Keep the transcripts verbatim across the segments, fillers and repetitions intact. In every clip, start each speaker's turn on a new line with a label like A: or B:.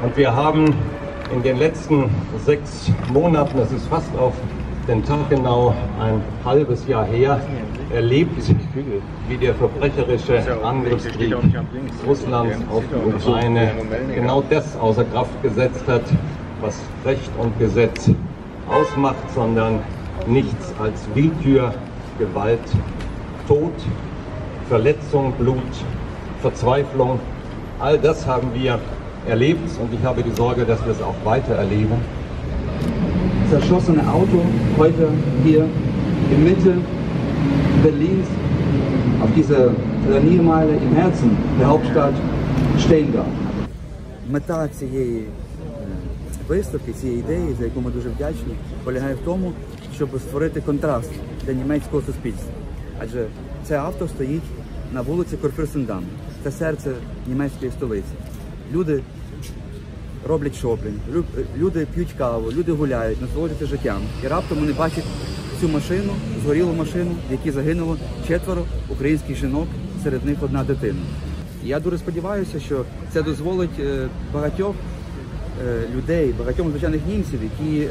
A: Und wir haben in den letzten sechs Monaten, das ist fast auf den Tag genau ein halbes Jahr her, erlebt, wie der verbrecherische Angriffskrieg Russlands auf die Ukraine genau das außer Kraft gesetzt hat, was Recht und Gesetz ausmacht, sondern nichts als Willkür, Gewalt, Tod, Verletzung, Blut, Verzweiflung. All das haben wir erlebt und ich habe die Sorge, dass wir es auch weiter erleben.
B: Das erschossene Auto heute hier in Mitte Berlins auf dieser Flaniermeile im Herzen der Hauptstadt stehen darf.
C: Мета цієї виставки, цієї ідеї, за яку ми дуже вдячні, полягає в тому, щоб створити контраст для німецького суспільства. Адже це авто стоїть на вулиці Курфюрстендам, це серце німецької столиці. Люди роблять шопінг, люди п'ють каву, люди гуляють, насолоджуються життям. І раптом вони бачать цю машину, згорілу машину, в якій загинуло четверо українських жінок, серед них одна дитина. І я дуже сподіваюся, що це дозволить багатьох людей, багатьом звичайних німців, які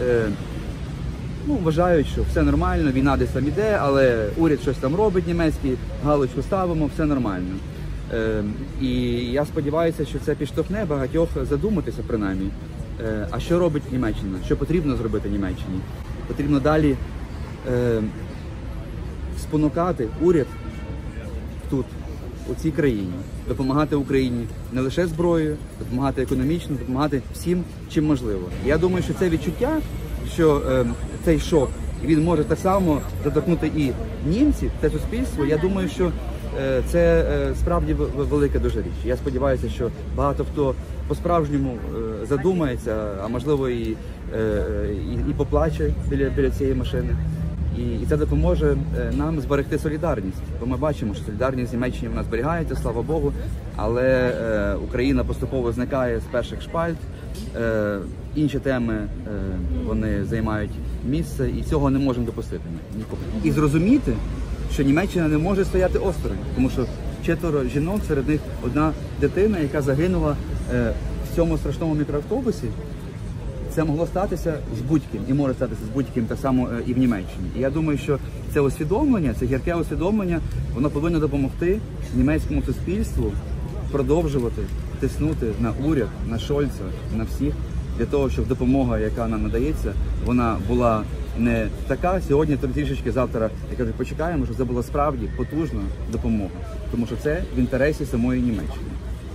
C: ну, вважають, що все нормально, війна десь там іде, але уряд щось там робить німецький, галочку ставимо, все нормально. Е, і я сподіваюся, що це підштовхне багатьох задуматися принаймні, е, а що робить Німеччина, що потрібно зробити Німеччині. Потрібно далі е, спонукати уряд тут, у цій країні, допомагати Україні не лише зброєю, допомагати економічно, допомагати всім, чим можливо. Я думаю, що це відчуття, що е, цей шок, він може так само доторкнути і німців, це суспільство, я думаю, що е, це е, справді велика дуже річ. Я сподіваюся, що багато хто по-справжньому е, задумається, а можливо і, е, і, і поплаче біля, біля цієї машини. І, і це допоможе нам зберегти солідарність, бо ми бачимо, що солідарність в Німеччині в нас зберігається, слава Богу, але е, Україна поступово зникає з перших шпальт, е, інші теми е, вони займають місце, і цього не можемо допустити ніколи. І зрозуміти, що Німеччина не може стояти осторонь, тому що четверо жінок, серед них одна дитина, яка загинула е, в цьому страшному мікроавтобусі. Це могло статися з будь-ким, і може статися з будь-ким так само і в Німеччині. І я думаю, що це усвідомлення, це гірке усвідомлення, воно повинно допомогти німецькому суспільству продовжувати тиснути на уряд, на Шольца, на всіх, для того, щоб допомога, яка нам надається, вона була не така сьогодні, трішечки, завтра, я кажу, почекаємо, щоб це була справді потужна допомога, тому що це в інтересі самої Німеччини.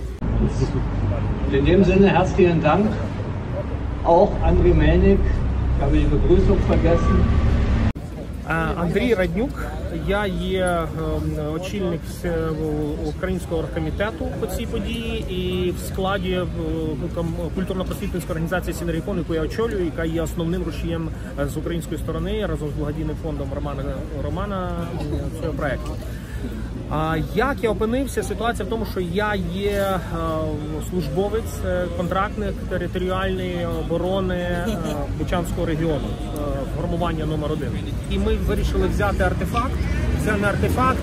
D: In dem Sinne herzlichen Dank. Auch Andriy Melnik, ich habe die Begrüßung vergessen.
E: Андрій Раднюк, я є очільник українського оргкомітету по цій події і в складі культурно-просвітницької організації Сінерікон, яку я очолюю, яка є основним рушієм з української сторони разом з благодійним фондом Романа, Романа цього проєкту. А як я опинився? Ситуація в тому, що я є службовець, контрактник територіальної оборони Бучанського регіону, формування номер один. І ми вирішили взяти артефакт, це не артефакт,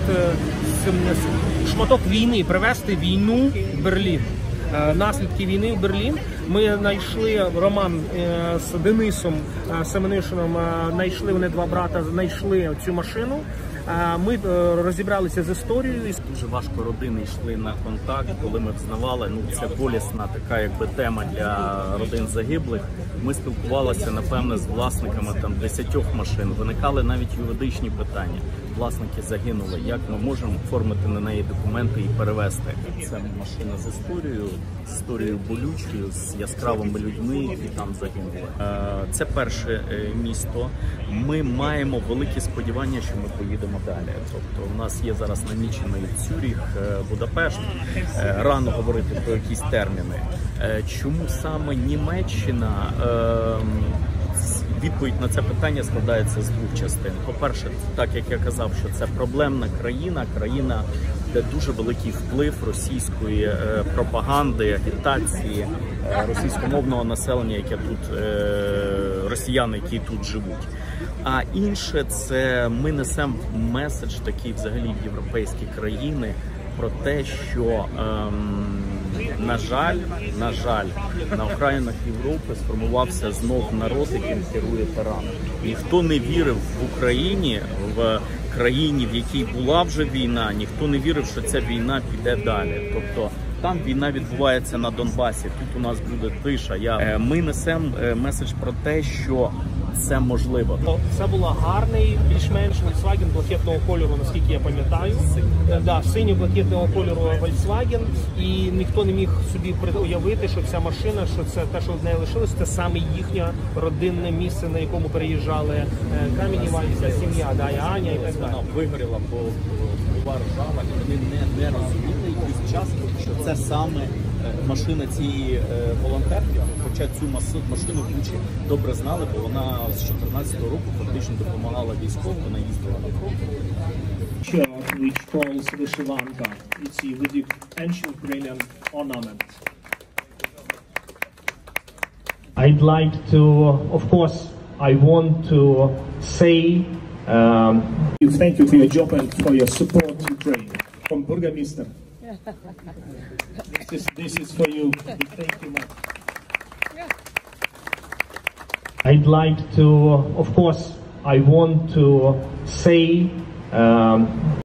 E: шматок війни, привезти війну в Берлін. Наслідки війни в Берлін. Ми знайшли, Роман з Денисом Семенишином, знайшли, вони два брата, знайшли цю машину. Ми розібралися з історією.
F: Дуже важко родини йшли на контакт, коли ми взнавали, ну це болісна така якби тема для родин загиблих. Ми спілкувалися, напевне, з власниками там десятьох машин. Виникали навіть юридичні питання. Власники загинули, як ми можемо оформити на неї документи і перевезти. Це машина з історією, з історією болючою, з яскравими людьми, які там загинули. Це перше місто. Ми маємо великі сподівання, що ми поїдемо далі. Тобто у нас є зараз намічений Цюріх, Будапешт. Рано говорити про якісь терміни. Чому саме Німеччина? Відповідь на це питання складається з двох частин. По-перше, так як я казав, що це проблемна країна, країна, де дуже великий вплив російської е, пропаганди, агітації, е, російськомовного населення, яке тут, е, росіяни, які тут живуть. А інше, це ми несемо меседж такий взагалі в європейські країни про те, що ем, На жаль, на жаль, на окраїнах Європи сформувався знов народ, яким керує тиран. Ніхто не вірив в Україні, в країні, в якій була вже війна, ніхто не вірив, що ця війна піде далі. Тобто там війна відбувається на Донбасі, тут у нас буде тиша. Я, ми несемо меседж про те, що це можливо.
E: Це був гарний, більш-менш Volkswagen блакитного кольору, наскільки я пам'ятаю. Да, синьо-блакитного кольору Volkswagen. І ніхто не міг собі уявити, що ця машина, що це те, що в неї лишилось, це саме їхнє родинне місце, на якому переїжджали Каменєва, вся сім'я, да, і Аня і так далі.
F: Вона вигоріла, бо була ржава, і вони не, не розуміли якийсь час, що це саме машина цієї волонтерки, хоча цю машину в Бучі добре знали, бо вона з чотирнадцятого року фактично допомагала військовим, вона їздила на фронт.
E: Which calls Vyshivanka. It's with the ancient brilliant ornament. I'd like to, of course, I want to say um, thank you for your job and for your support to Ukraine. From Burgomaster. This is, this is for you. Thank you much. I'd like to, of course, I want to say um,